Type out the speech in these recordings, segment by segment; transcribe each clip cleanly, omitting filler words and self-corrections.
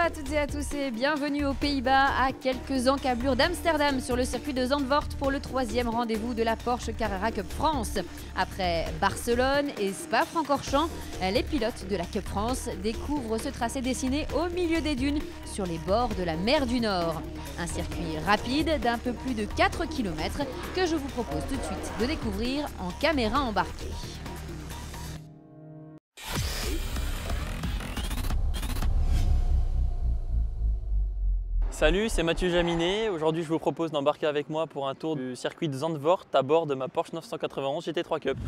à toutes et à tous et bienvenue aux Pays-Bas, à quelques encablures d'Amsterdam sur le circuit de Zandvoort pour le 3e rendez-vous de la Porsche Carrera Cup France. Après Barcelone et Spa-Francorchamps, les pilotes de la Cup France découvrent ce tracé dessiné au milieu des dunes sur les bords de la mer du Nord. Un circuit rapide d'un peu plus de 4 km que je vous propose tout de suite de découvrir en caméra embarquée. Salut, c'est Mathieu Jaminet. Aujourd'hui, je vous propose d'embarquer avec moi pour un tour du circuit de Zandvoort à bord de ma Porsche 991 GT3 Cup.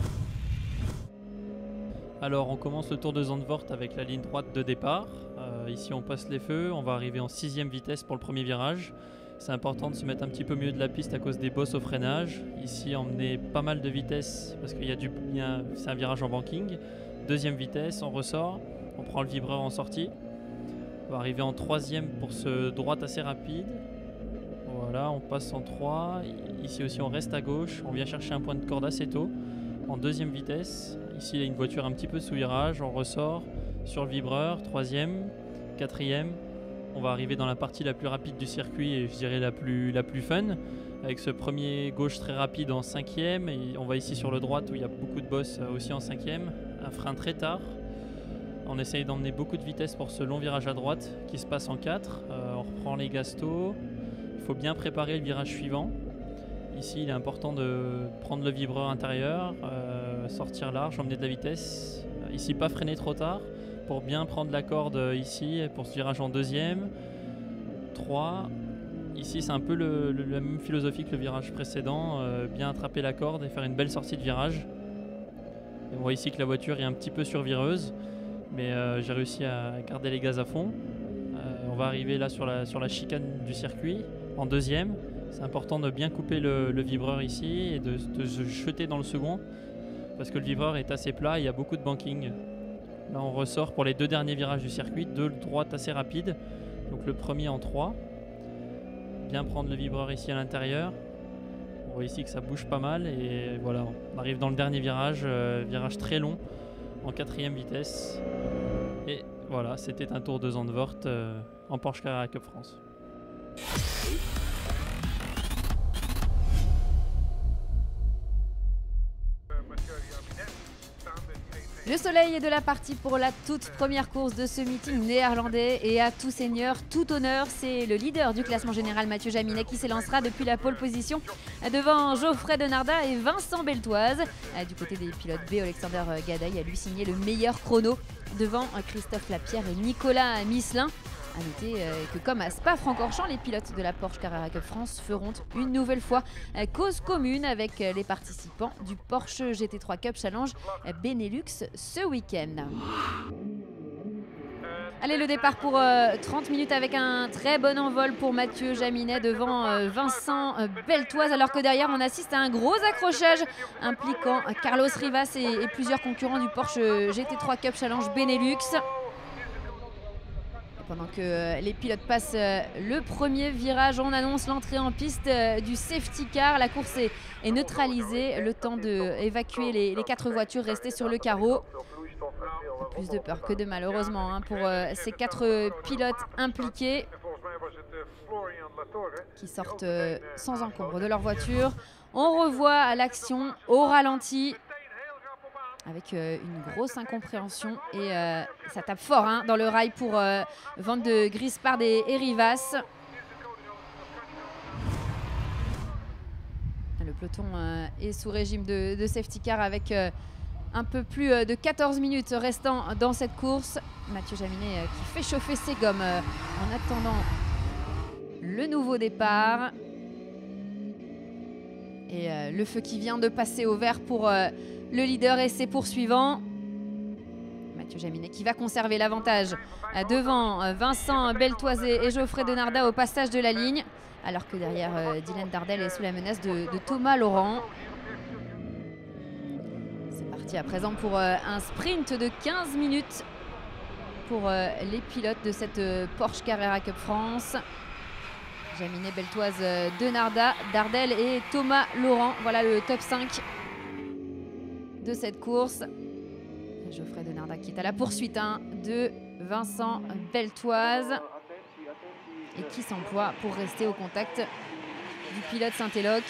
Alors, on commence le tour de Zandvoort avec la ligne droite de départ. Ici, on passe les feux. On va arriver en 6e vitesse pour le premier virage. C'est important de se mettre un petit peu mieux de la piste à cause des bosses au freinage. Ici, emmener pas mal de vitesse parce qu'il c'est un virage en banking. 2e vitesse, on ressort. On prend le vibreur en sortie. On va arriver en 3e pour ce droite assez rapide. Voilà, on passe en 3. Ici aussi, on reste à gauche. On vient chercher un point de corde assez tôt. En 2e vitesse. Ici, il y a une voiture un petit peu sous virage. On ressort sur le vibreur. 3e, 4e. On va arriver dans la partie la plus rapide du circuit et je dirais la plus fun. Avec ce premier gauche très rapide en 5e. Et on va ici sur le droite où il y a beaucoup de bosses aussi en 5e. Un frein très tard. On essaye d'emmener beaucoup de vitesse pour ce long virage à droite qui se passe en 4. On reprend les gastos. Il faut bien préparer le virage suivant. Ici, il est important de prendre le vibreur intérieur, sortir large, emmener de la vitesse. Ici, pas freiner trop tard pour bien prendre la corde ici pour ce virage en 2e. 3. Ici, c'est un peu la même philosophie que le virage précédent. Bien attraper la corde et faire une belle sortie de virage. Et on voit ici que la voiture est un petit peu survireuse. Mais j'ai réussi à garder les gaz à fond. On va arriver là sur la chicane du circuit en 2e. C'est important de bien couper le vibreur ici et de se jeter dans le second parce que le vibreur est assez plat et il y a beaucoup de banking. Là on ressort pour les 2 derniers virages du circuit, 2 droites assez rapides. Donc le premier en 3. Bien prendre le vibreur ici à l'intérieur. On voit ici que ça bouge pas mal et voilà, on arrive dans le dernier virage, virage très long. En 4e vitesse. Et voilà, c'était un tour de Zandvoort en Porsche Carrera Cup France. Le soleil est de la partie pour la toute première course de ce meeting néerlandais et à tout seigneur, tout honneur, c'est le leader du classement général Mathieu Jaminet qui s'élancera depuis la pole position devant Geoffrey Denardat et Vincent Beltoise. Du côté des pilotes B, Alexander Gadaï a lui signé le meilleur chrono devant Christophe Lapierre et Nicolas Misselin. A noter que comme à Spa-Francorchamps, les pilotes de la Porsche Carrera Cup France feront une nouvelle fois cause commune avec les participants du Porsche GT3 Cup Challenge Benelux ce week-end. Allez, le départ pour 30 minutes avec un très bon envol pour Mathieu Jaminet devant Vincent Beltoise, alors que derrière on assiste à un gros accrochage impliquant Carlos Rivas et plusieurs concurrents du Porsche GT3 Cup Challenge Benelux. Pendant que les pilotes passent le premier virage, on annonce l'entrée en piste du safety car. La course est neutralisée, le temps d'évacuer les 4 voitures restées sur le carreau. Plus de peur que de mal, heureusement, pour ces 4 pilotes impliqués qui sortent sans encombre de leur voiture. On revoit l'action au ralenti, avec une grosse incompréhension et ça tape fort dans le rail pour Van de Grispard et Rivas. Le peloton est sous régime de safety car avec un peu plus de 14 minutes restant dans cette course. Mathieu Jaminet qui fait chauffer ses gommes en attendant le nouveau départ. Et le feu qui vient de passer au vert pour le leader et ses poursuivants. Mathieu Jaminet qui va conserver l'avantage devant Vincent Beltoise et Geoffrey Denardat au passage de la ligne. Alors que derrière, Dylan Dardel est sous la menace de Thomas Laurent. C'est parti à présent pour un sprint de 15 minutes pour les pilotes de cette Porsche Carrera Cup France. Jaminet, Beltoise, Denardat, Dardel et Thomas Laurent. Voilà le top 5 de cette course. Geoffrey Denardat qui est à la poursuite de Vincent Beltoise. et qui s'emploie pour rester au contact du pilote Saint-Éloque.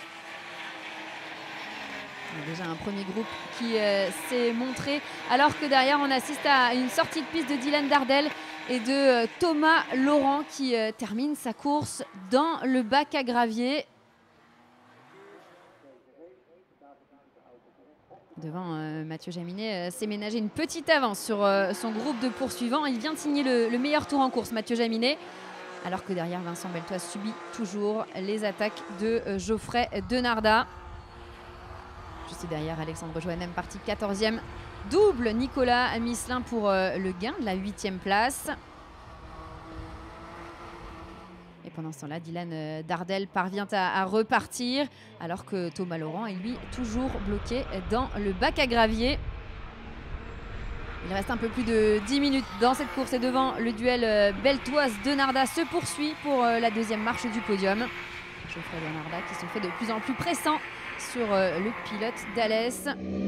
Déjà un premier groupe qui s'est montré, alors que derrière on assiste à une sortie de piste de Dylan Dardel et de Thomas Laurent qui termine sa course dans le bac à gravier. Devant, Mathieu Jaminet s'est ménagé une petite avance sur son groupe de poursuivants. Il vient de signer le meilleur tour en course, Mathieu Jaminet. Alors que derrière, Vincent Beltoise subit toujours les attaques de Geoffrey Denardat. Juste derrière, Alexandre Joannem parti 14e. Double Nicolas Misselin pour le gain de la 8e place. Et pendant ce temps-là, Dylan Dardel parvient à repartir, alors que Thomas Laurent est lui toujours bloqué dans le bac à gravier. Il reste un peu plus de 10 minutes dans cette course et devant le duel Beltoise-Denardat se poursuit pour la deuxième marche du podium. Geoffrey Denardat qui se fait de plus en plus pressant sur le pilote d'Alès.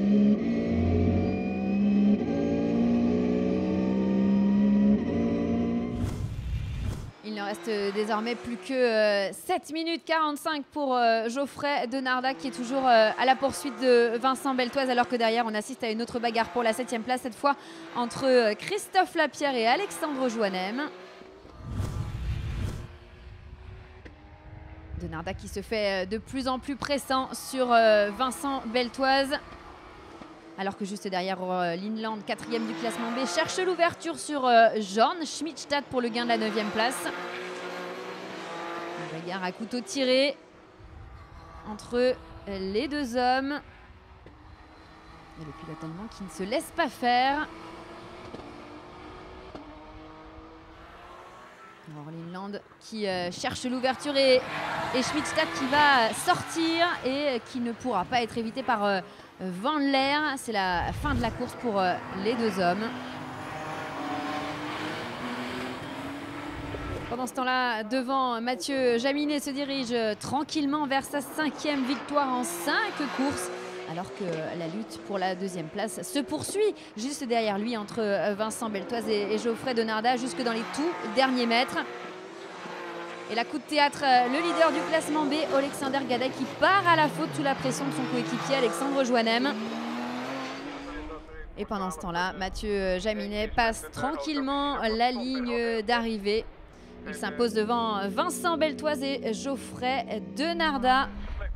Il ne reste désormais plus que 7 minutes 45 pour Geoffrey Denardat qui est toujours à la poursuite de Vincent Beltoise, alors que derrière on assiste à une autre bagarre pour la 7e place, cette fois entre Christophe Lapierre et Alexandre Joannem. Denardat qui se fait de plus en plus pressant sur Vincent Beltoise. Alors que juste derrière, Lindland, 4e du classement B, cherche l'ouverture sur Jorn Schmidstadt pour le gain de la 9e place. Une bagarre à couteau tiré entre les deux hommes. Et le pilote allemand qui ne se laisse pas faire. Alors Lindland qui cherche l'ouverture et Schmidstadt qui va sortir et qui ne pourra pas être évité par Van Leer. C'est la fin de la course pour les deux hommes. Pendant ce temps-là, devant, Mathieu Jaminet se dirige tranquillement vers sa 5e victoire en 5 courses, alors que la lutte pour la 2e place se poursuit juste derrière lui entre Vincent Beltoise et Geoffrey Denardat jusque dans les tout derniers mètres. Et la coup de théâtre, le leader du classement B, Alexander Gadaï, qui part à la faute sous la pression de son coéquipier Alexandre Joannem. Et pendant ce temps-là, Mathieu Jaminet passe tranquillement la ligne d'arrivée. Il s'impose devant Vincent Beltoise et Geoffrey Denardat.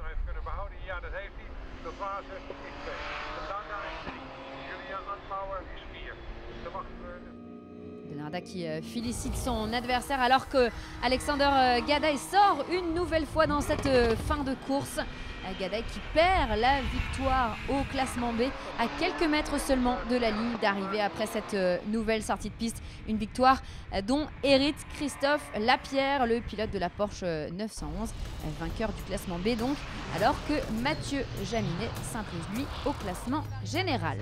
Denardat qui félicite son adversaire, alors que Alexander Gadaï sort une nouvelle fois dans cette fin de course. Gadaï qui perd la victoire au classement B à quelques mètres seulement de la ligne d'arrivée après cette nouvelle sortie de piste. Une victoire dont hérite Christophe Lapierre, le pilote de la Porsche 911, vainqueur du classement B donc, alors que Mathieu Jaminet s'impose lui au classement général.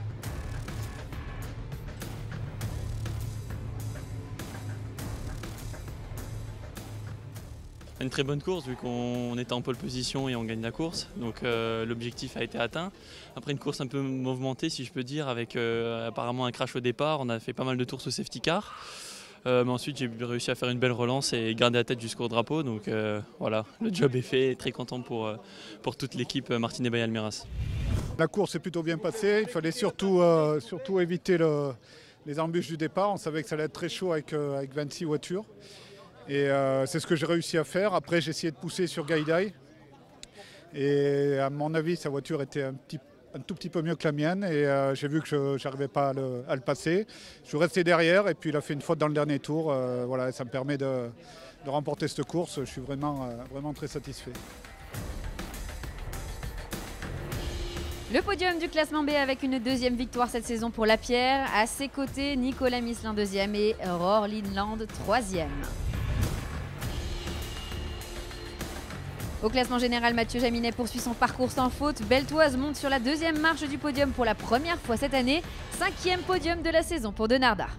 Une très bonne course vu qu'on était en pole position et on gagne la course, donc l'objectif a été atteint. Après une course un peu mouvementée si je peux dire, avec apparemment un crash au départ, on a fait pas mal de tours au safety car. Mais ensuite j'ai réussi à faire une belle relance et garder la tête jusqu'au drapeau, donc voilà, le job est fait, très content pour toute l'équipe Martinez-Bay-Almiras. La course est plutôt bien passée, il fallait surtout éviter les embûches du départ, on savait que ça allait être très chaud avec 26 voitures. Et c'est ce que j'ai réussi à faire. Après, j'ai essayé de pousser sur Gadaï. Et à mon avis, sa voiture était un tout petit peu mieux que la mienne. Et j'ai vu que je n'arrivais pas à le passer. Je suis resté derrière et puis il a fait une faute dans le dernier tour. Voilà, ça me permet de remporter cette course. Je suis vraiment très satisfait. Le podium du classement B avec une 2e victoire cette saison pour Lapierre. À ses côtés, Nicolas Misselin 2e et Roar Lindland 3e. Au classement général, Mathieu Jaminet poursuit son parcours sans faute. Beltoise monte sur la 2e marche du podium pour la première fois cette année. 5e podium de la saison pour Denardat.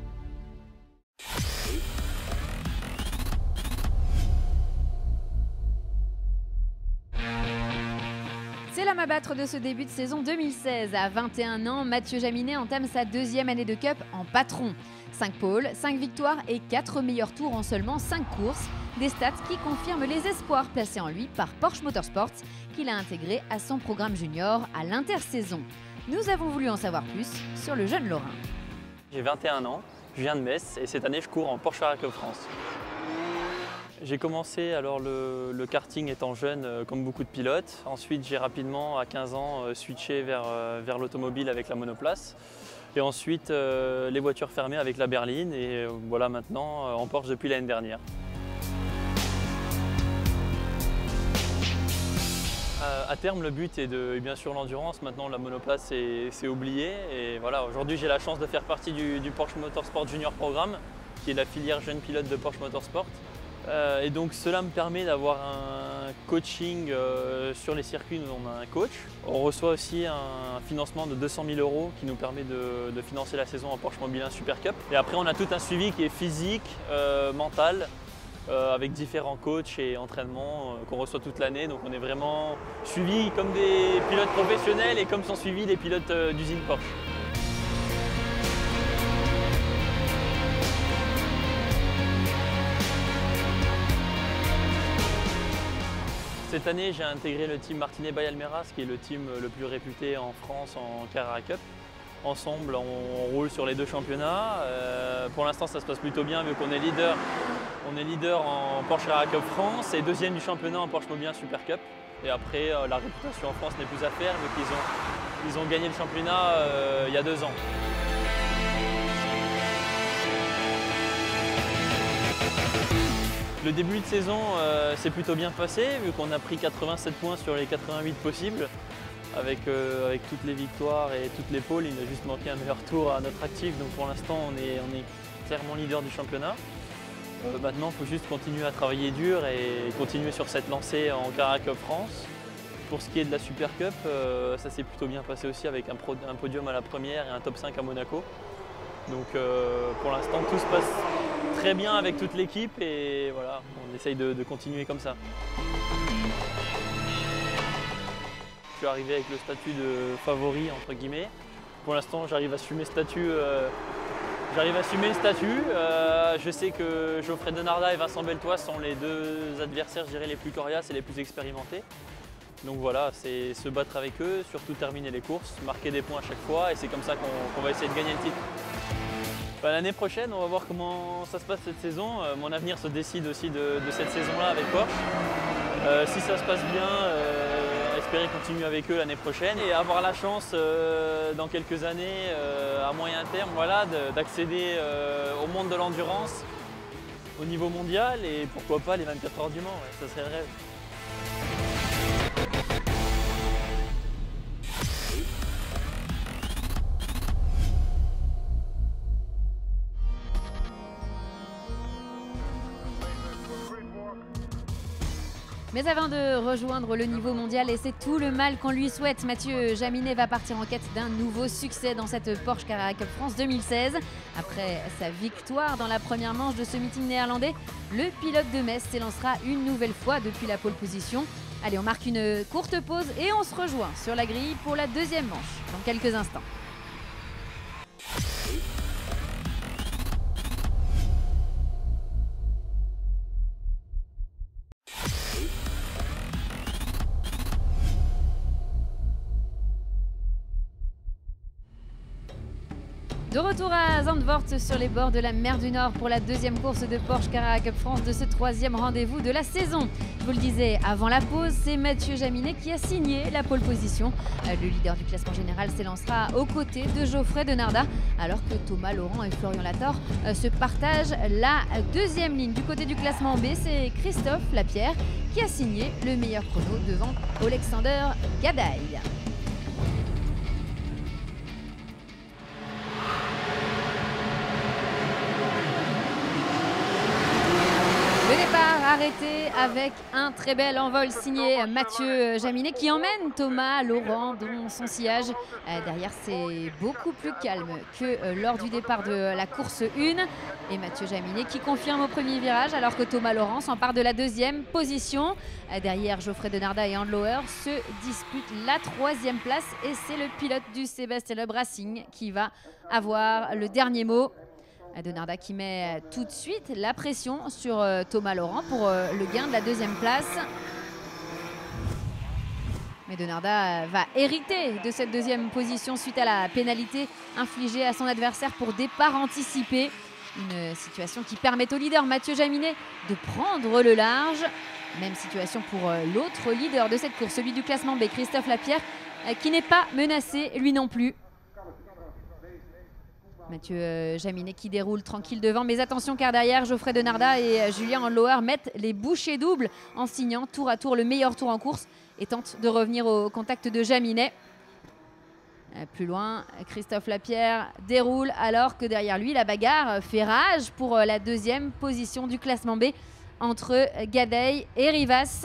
C'est l'homme à battre de ce début de saison 2016. À 21 ans, Mathieu Jaminet entame sa deuxième année de Cup en patron. 5 pôles, 5 victoires et 4 meilleurs tours en seulement 5 courses. Des stats qui confirment les espoirs placés en lui par Porsche Motorsport, qu'il a intégré à son programme junior à l'intersaison. Nous avons voulu en savoir plus sur le jeune Lorrain. J'ai 21 ans, je viens de Metz et cette année je cours en Porsche Carrera Cup France. J'ai commencé alors le karting étant jeune comme beaucoup de pilotes. Ensuite j'ai rapidement à 15 ans switché vers l'automobile avec la monoplace. Et ensuite les voitures fermées avec la berline et voilà maintenant en Porsche depuis l'année dernière. À terme, le but est bien sûr l'endurance. Maintenant, la monoplace, c'est oublié. Et voilà, aujourd'hui, j'ai la chance de faire partie du Porsche Motorsport Junior Programme, qui est la filière jeune pilote de Porsche Motorsport. Et donc, cela me permet d'avoir un coaching sur les circuits. Nous, on a un coach. On reçoit aussi un financement de 200 000 € qui nous permet de financer la saison en Porsche Mobile 1 Super Cup. Et après, on a tout un suivi qui est physique, mental. Avec différents coachs et entraînements qu'on reçoit toute l'année. Donc on est vraiment suivi comme des pilotes professionnels et comme sont suivis les pilotes d'usine Porsche. Cette année, j'ai intégré le team Martinet by Almeras, qui est le team le plus réputé en France en Carrera Cup. Ensemble, on roule sur les 2 championnats. Pour l'instant, ça se passe plutôt bien vu qu'on est leader. On est leader en Porsche Carrera Cup France et deuxième du championnat en Porsche Mobile 1 Super Cup. Et après, la réputation en France n'est plus à faire vu qu'ils ont gagné le championnat il y a 2 ans. Le début de saison s'est plutôt bien passé vu qu'on a pris 87 points sur les 88 possibles. Avec toutes les victoires et toutes les pôles, il a juste manqué un meilleur tour à notre actif. Donc pour l'instant, on est clairement leader du championnat. Maintenant, il faut juste continuer à travailler dur et continuer sur cette lancée en Carrera Cup France. Pour ce qui est de la Super Cup, ça s'est plutôt bien passé aussi avec un podium à la première et un top 5 à Monaco. Donc pour l'instant, tout se passe très bien avec toute l'équipe et voilà, on essaye de continuer comme ça. Je suis arrivé avec le statut de favori entre guillemets. Pour l'instant, j'arrive à assumer le statut. Je sais que Geoffrey Denarda et Vincent Beltois sont les 2 adversaires, je dirais, les plus coriaces et les plus expérimentés. Donc voilà, c'est se battre avec eux, surtout terminer les courses, marquer des points à chaque fois et c'est comme ça qu'on va essayer de gagner le titre. L'année prochaine, on va voir comment ça se passe cette saison. Mon avenir se décide aussi de cette saison-là avec Porsche. Si ça se passe bien, espérer continuer avec eux l'année prochaine et avoir la chance dans quelques années, à moyen terme, voilà, d'accéder au monde de l'endurance au niveau mondial et pourquoi pas les 24 heures du Mans, ouais, ça serait le rêve. Mais avant de rejoindre le niveau mondial, et c'est tout le mal qu'on lui souhaite, Mathieu Jaminet va partir en quête d'un nouveau succès dans cette Porsche Carrera Cup France 2016. Après sa victoire dans la première manche de ce meeting néerlandais, le pilote de Metz s'élancera une nouvelle fois depuis la pole position. Allez, on marque une courte pause et on se rejoint sur la grille pour la deuxième manche dans quelques instants. De retour à Zandvoort sur les bords de la mer du Nord pour la deuxième course de Porsche Carrera Cup France de ce 3e rendez-vous de la saison. Je vous le disais avant la pause, c'est Mathieu Jaminet qui a signé la pole position. Le leader du classement général s'élancera aux côtés de Geoffrey Denarda alors que Thomas Laurent et Florian Lator se partagent la deuxième ligne. Du côté du classement B, c'est Christophe Lapierre qui a signé le meilleur chrono devant Alexander Gadaï. s'arrêter avec un très bel envol signé Mathieu Jaminet qui emmène Thomas Laurent dans son sillage. Derrière, c'est beaucoup plus calme que lors du départ de la course 1. Et Mathieu Jaminet qui confirme au premier virage alors que Thomas Laurent s'empare de la deuxième position. Derrière, Geoffrey Denarda et Handlower se disputent la troisième place et c'est le pilote du Sébastien Loeb Racing qui va avoir le dernier mot. Denarda qui met tout de suite la pression sur Thomas Laurent pour le gain de la deuxième place. Mais Denarda va hériter de cette deuxième position suite à la pénalité infligée à son adversaire pour départ anticipé. Une situation qui permet au leader Mathieu Jaminet de prendre le large. Même situation pour l'autre leader de cette course, celui du classement B, Christophe Lapierre, qui n'est pas menacé lui non plus. Mathieu Jaminet qui déroule tranquille devant, mais attention car derrière, Geoffrey Denarda et Julien Handlower mettent les bouchées doubles en signant tour à tour le meilleur tour en course et tentent de revenir au contact de Jaminet. Plus loin, Christophe Lapierre déroule alors que derrière lui, la bagarre fait rage pour la deuxième position du classement B entre Gadaye et Rivas.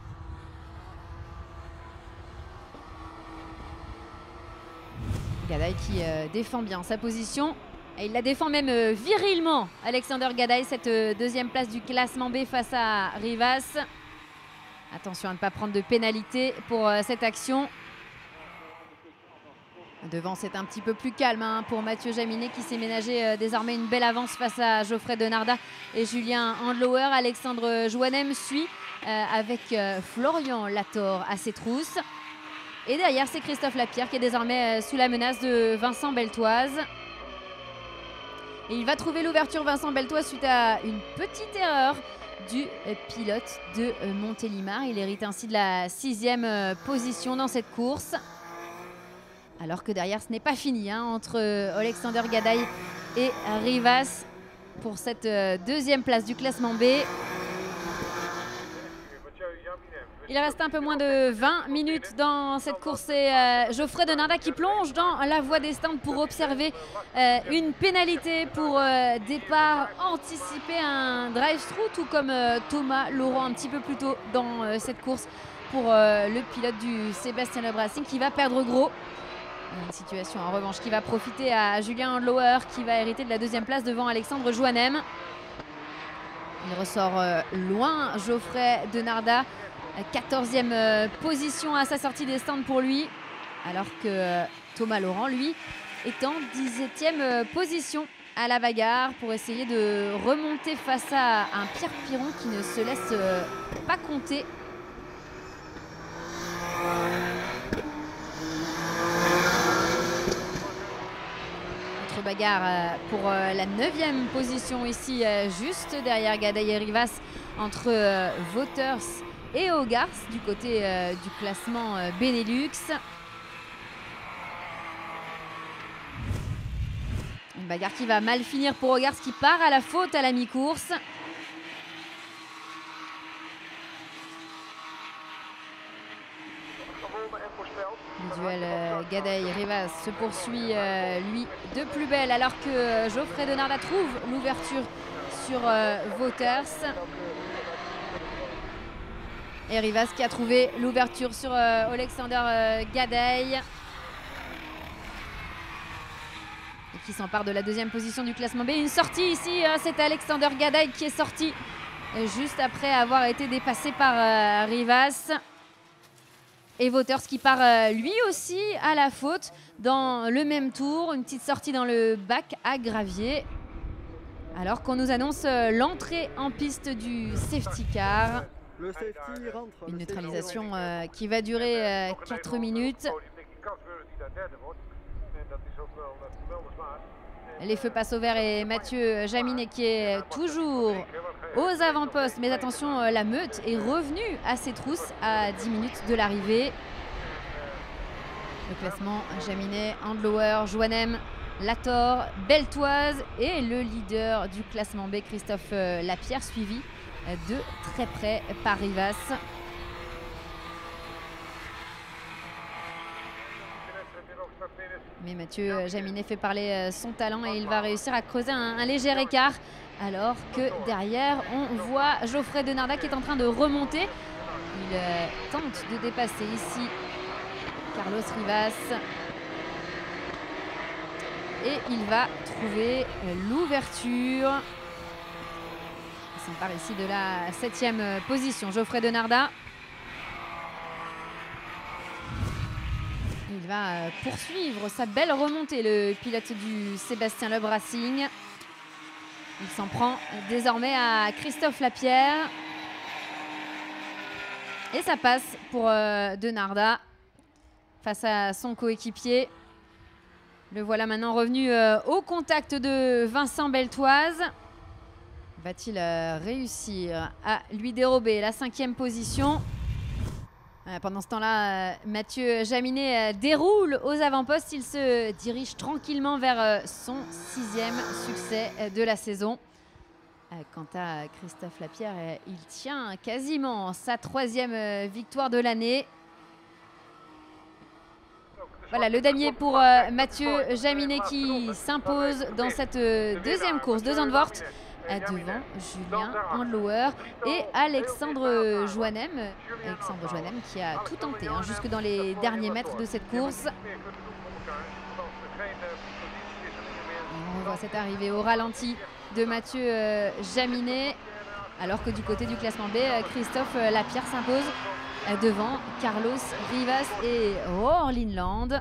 Gadaye qui défend bien sa position. Et il la défend même virilement, Alexander Gadaye, cette deuxième place du classement B face à Rivas. Attention à ne pas prendre de pénalité pour cette action. Devant, c'est un petit peu plus calme pour Mathieu Jaminet qui s'est ménagé désormais une belle avance face à Geoffrey Denarda et Julien Handlower. Alexandre Joannem suit avec Florian Lator à ses trousses. Et derrière, c'est Christophe Lapierre qui est désormais sous la menace de Vincent Beltoise. Et il va trouver l'ouverture, Vincent Beltoise, suite à une petite erreur du pilote de Montélimar. Il hérite ainsi de la 6e position dans cette course. Alors que derrière, ce n'est pas fini entre Alexander Gadaye et Rivas pour cette deuxième place du classement B. Il reste un peu moins de 20 minutes dans cette course et Geoffrey Denarda qui plonge dans la voie des stands pour observer une pénalité pour départ anticipé, un drive-through, tout comme Thomas Laurent un petit peu plus tôt dans cette course pour le pilote du Sébastien Loeb Racing qui va perdre gros. Une situation en revanche qui va profiter à Julien Handlower qui va hériter de la deuxième place devant Alexandre Joannem. Il ressort loin Geoffrey Denarda. 14e position à sa sortie des stands pour lui, alors que Thomas Laurent, lui, est en 17e position à la bagarre pour essayer de remonter face à un Pierre Piron qui ne se laisse pas compter. Autre bagarre pour la 9e position ici, juste derrière Gadaye et Rivas, entre Wouters et Hogarth du côté du classement Benelux. Une bagarre qui va mal finir pour Hogarth qui part à la faute à la mi-course. Le duel Gadaye-Rivas se poursuit lui de plus belle alors que Geoffrey Denarda trouve l'ouverture sur Wouters. Et Rivas qui a trouvé l'ouverture sur Alexander Gadaye. Et qui s'empare de la deuxième position du classement B. Une sortie ici, c'est Alexander Gadaye qui est sorti juste après avoir été dépassé par Rivas. Et Wouters qui part lui aussi à la faute dans le même tour. Une petite sortie dans le bac à gravier. Alors qu'on nous annonce l'entrée en piste du safety car. Le safety rentre. Une neutralisation qui va durer 4 minutes. Les feux passent au vert et Mathieu Jaminet qui est toujours aux avant-postes. Mais attention, la meute est revenue à ses trousses à 10 minutes de l'arrivée. Le classement, Jaminet, Handlower, Joannem, Lator, Beltoise et le leader du classement B, Christophe Lapierre, suivi de très près par Rivas. Mais Mathieu Jaminet fait parler son talent et il va réussir à creuser un léger écart alors que derrière, on voit Geoffrey Denardat qui est en train de remonter. Il tente de dépasser ici Carlos Rivas. Et il va trouver l'ouverture. Il s'empare ici de la 7e position. Geoffrey Denardat. Il va poursuivre sa belle remontée, le pilote du Sébastien Loeb Racing. Il s'en prend désormais à Christophe Lapierre. Et ça passe pour Denardat face à son coéquipier. Le voilà maintenant revenu au contact de Vincent Beltoise. Va-t-il réussir à lui dérober la 5e position? Pendant ce temps-là, Mathieu Jaminet déroule aux avant-postes. Il se dirige tranquillement vers son 6e succès de la saison. Quant à Christophe Lapierre, il tient quasiment sa 3e victoire de l'année. Voilà le damier pour Mathieu Jaminet qui s'impose dans cette 2e course de Zandvoort devant Julien Handlauer et Alexandre Joannem. Alexandre Joannem qui a tout tenté jusque dans les derniers mètres de cette course. On revoit cette arrivée au ralenti de Mathieu Jaminet, alors que du côté du classement B, Christophe Lapierre s'impose devant Carlos Rivas et Roar Lindland.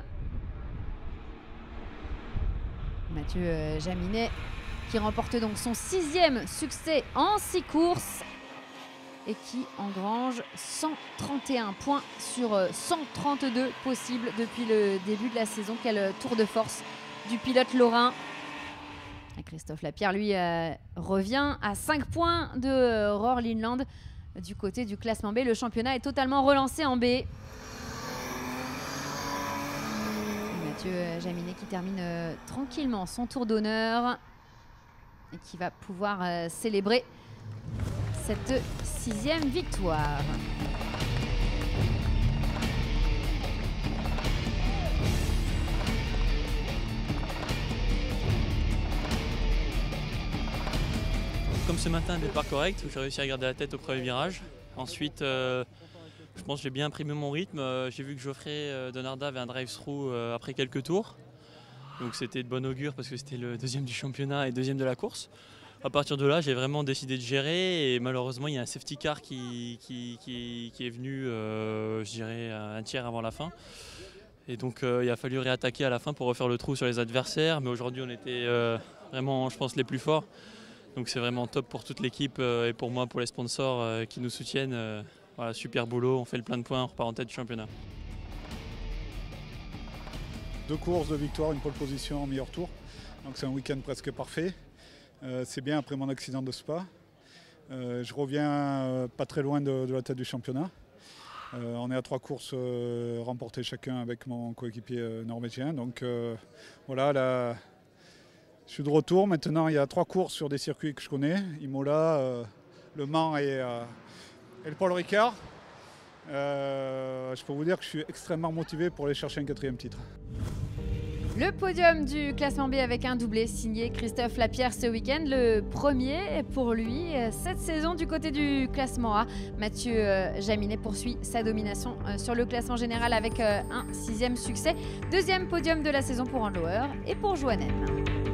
Mathieu Jaminet qui remporte donc son 6e succès en 6 courses et qui engrange 131 points sur 132 possibles depuis le début de la saison. Quel tour de force du pilote lorrain. Christophe Lapierre, lui, revient à 5 points de Roar Lindland. Du côté du classement B, le championnat est totalement relancé en B. Mathieu Jaminet qui termine tranquillement son tour d'honneur et qui va pouvoir célébrer cette 6e victoire. Comme ce matin, un départ correct, où j'ai réussi à garder la tête au premier virage. Ensuite, je pense que j'ai bien imprimé mon rythme. J'ai vu que Geoffrey Denardat avait un drive-through après quelques tours. Donc c'était de bon augure parce que c'était le 2e du championnat et 2e de la course. À partir de là, j'ai vraiment décidé de gérer et malheureusement, il y a un safety car qui est venu, je dirais, un tiers avant la fin. Et donc, il a fallu réattaquer à la fin pour refaire le trou sur les adversaires. Mais aujourd'hui, on était vraiment, je pense, les plus forts. Donc c'est vraiment top pour toute l'équipe et pour moi, pour les sponsors qui nous soutiennent. Voilà, super boulot, on fait le plein de points, on repart en tête du championnat. 2 courses de victoire, une pole position en meilleur tour. Donc c'est un week-end presque parfait. C'est bien après mon accident de Spa. Je reviens pas très loin de la tête du championnat. On est à 3 courses remportées chacun avec mon coéquipier norvégien. Donc voilà, là, je suis de retour. Maintenant, il y a 3 courses sur des circuits que je connais. Imola, Le Mans et le Paul Ricard. Je peux vous dire que je suis extrêmement motivé pour aller chercher un 4e titre. Le podium du classement B avec un doublé signé Christophe Lapierre ce week-end. Le premier pour lui cette saison du côté du classement A. Mathieu Jaminet poursuit sa domination sur le classement général avec un 6e succès. 2e podium de la saison pour Handlauer et pour Joannem.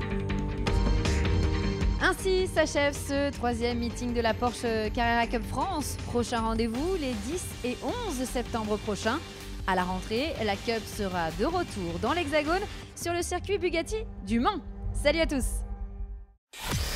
Ainsi s'achève ce 3e meeting de la Porsche Carrera Cup France. Prochain rendez-vous les 10 et 11 septembre prochains. À la rentrée, la Cup sera de retour dans l'Hexagone sur le circuit Bugatti du Mans. Salut à tous!